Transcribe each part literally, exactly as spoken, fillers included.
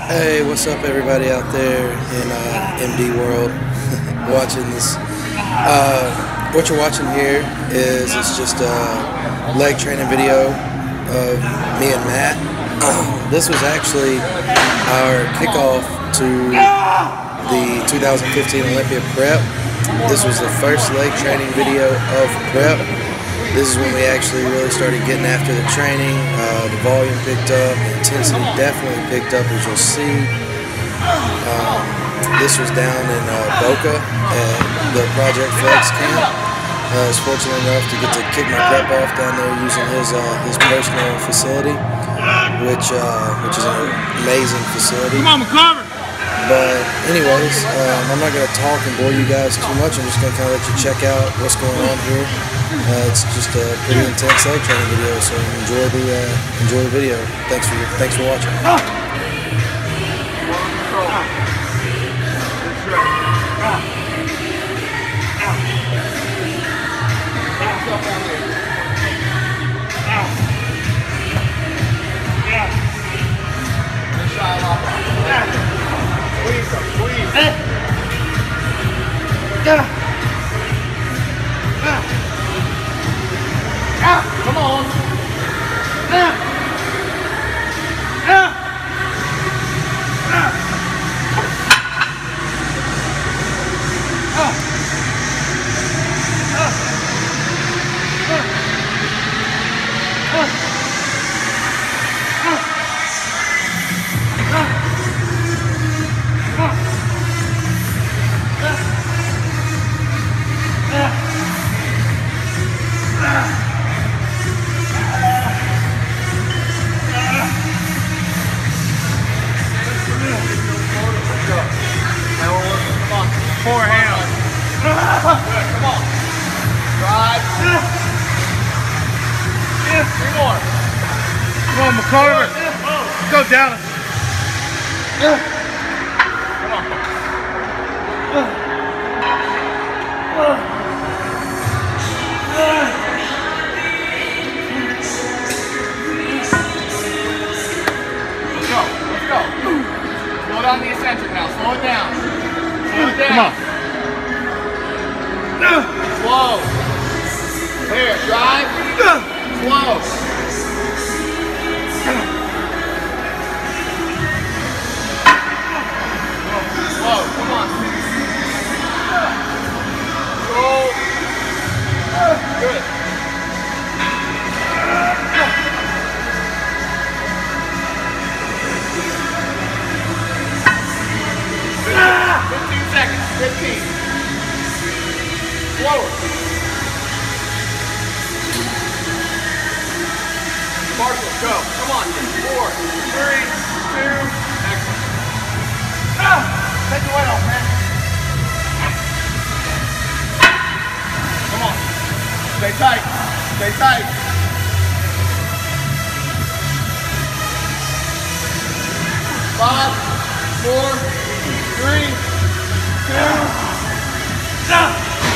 Hey, what's up everybody out there in uh, M D world watching this. Uh, what you're watching here is it's just a leg training video of me and Matt. This was actually our kickoff to the two thousand fifteen Olympia Prep. This was the first leg training video of Prep. This is when we actually really started getting after the training. Uh, the volume picked up, the intensity definitely picked up, as you'll see. Um, this was down in uh, Boca at the Project Flex camp. Uh, I was fortunate enough to get to kick my prep off down there using his uh, his personal facility, which uh, which is an amazing facility. Come on, McCarver! But anyways, um, I'm not going to talk and bore you guys too much. I'm just going to kind of let you check out what's going on here. Uh, it's just a pretty intense leg training video, so enjoy the uh, enjoy the video. Thanks for thanks for watching. Come on. Forehand. Good, come on. Drive. Three more. Come on, McCarver. Let's go, Dallas. Come on. Let's go, let's go. Slow down the eccentric now, slow it down. Slow it down. Come on. Slow. Here, drive. Slow. Slow, come on. Slow. Good. fifteen seconds. fifteen. Slower. Marshall, go. Come on. Four, three, two, excellent. Ah, take the weight off, man. Come on. Stay tight. Stay tight. Five, four, three, two, stop.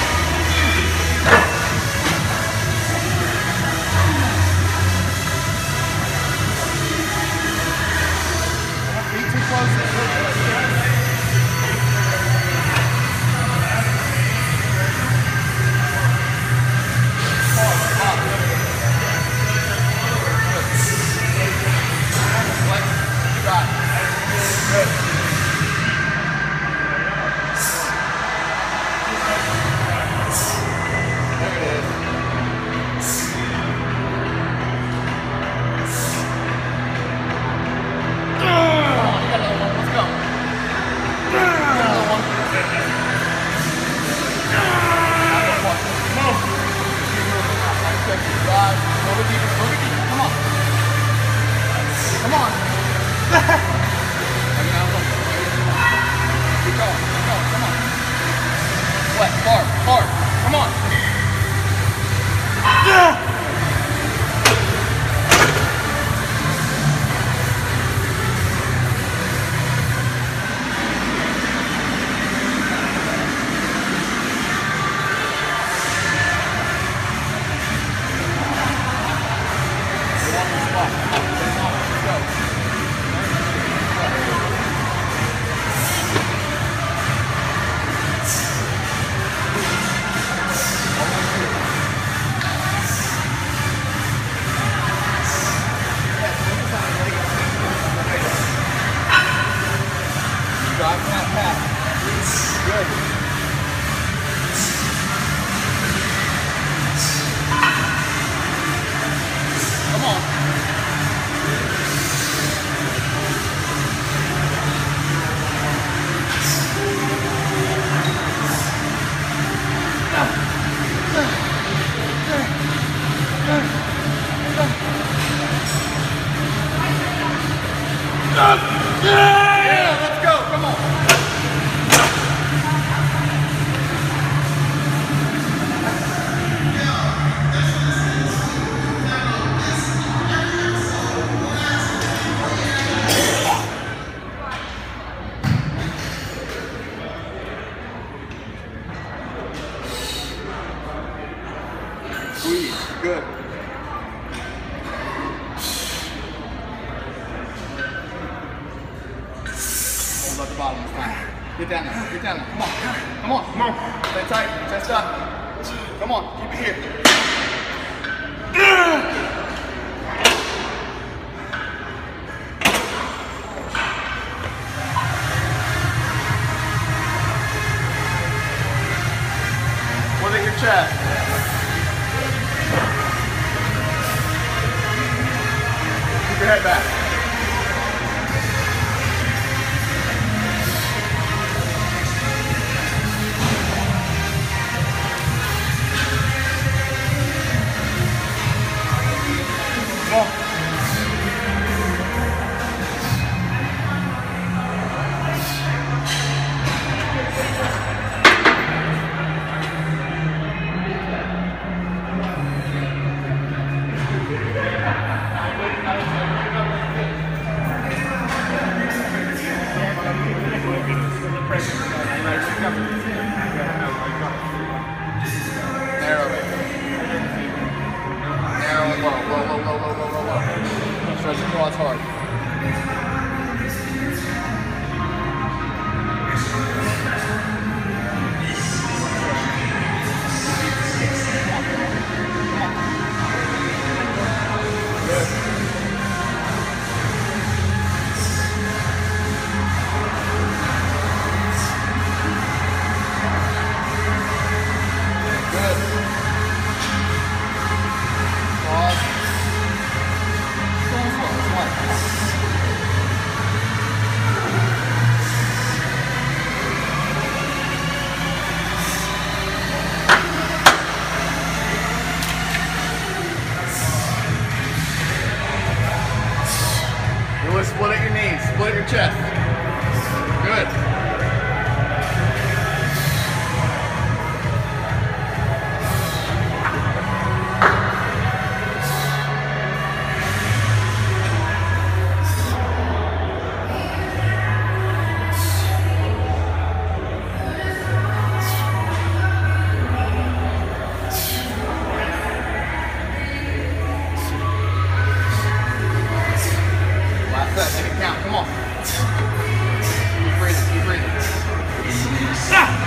Come on. Keep going, keep going, come on. What? Hard, hard. Come on. Yeah, let's go. Come on. Squeeze. Good. Hold up the bottom this time. Get down there. Get down there. Come on. Come on. Come on. Stay tight. Chest up. Come on. Keep it here. Look at your chest. Keep your head back. Come on. Narrow it. Narrow and low, low, low, low, low, low, low, low. Stretch your quads hard. Split at your knees, split your chest. Good. Make it count, come on. Keep breathing, keep breathing. Ah!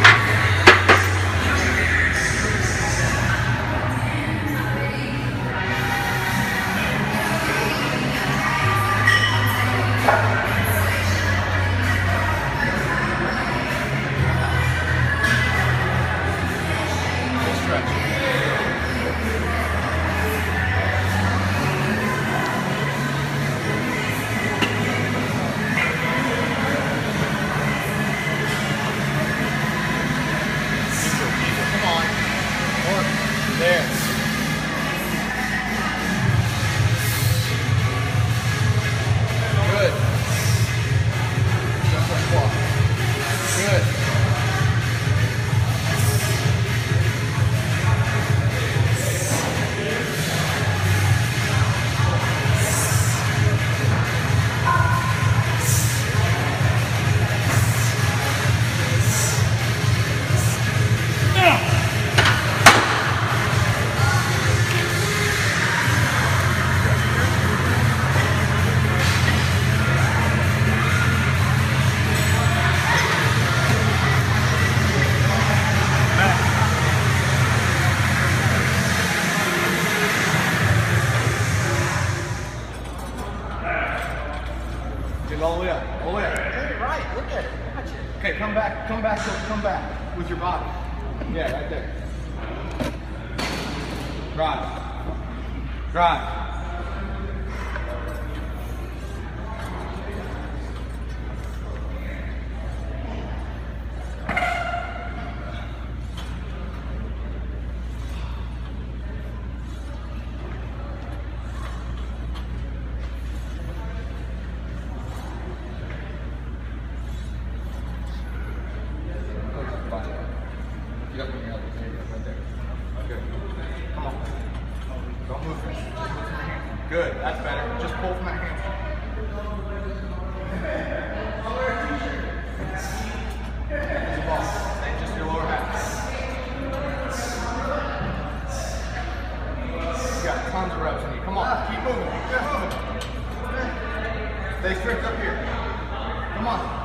There. Good. Just like walk. Good. Get all the way up, all the way up. Hey, right, look at it. Watch it. Okay, come back, come back, come back with your body. Yeah, right there. Drive. Drive. That's better. Just pull from that hand. There's a ball. Stay just your lower half. You got tons of reps in you. Come on, keep moving. Keep moving. Stay strict up here. Come on.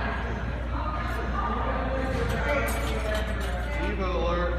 Keep it alert.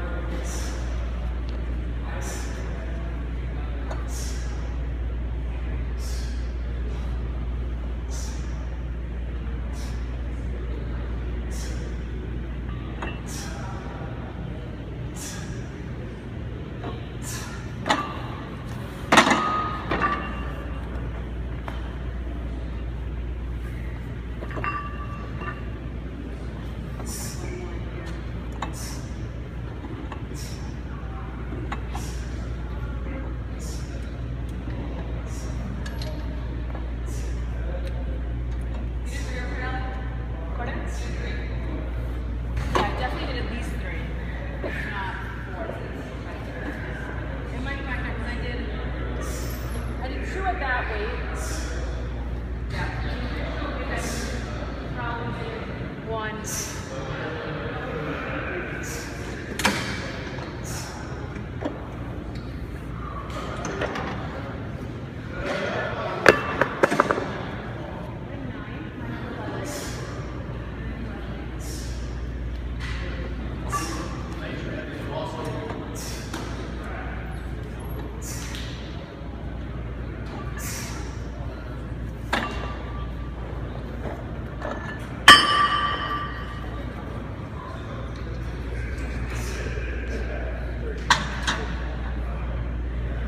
That weight. Yeah. Probably one.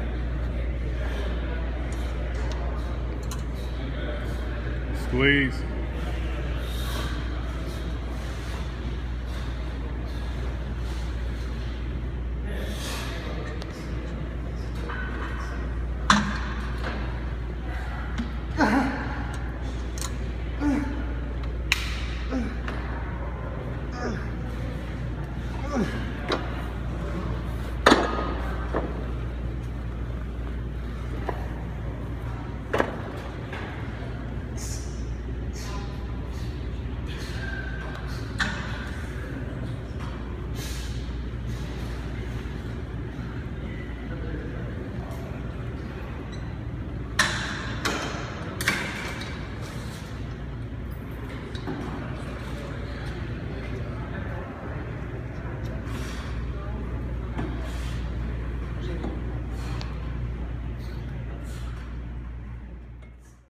Squeeze.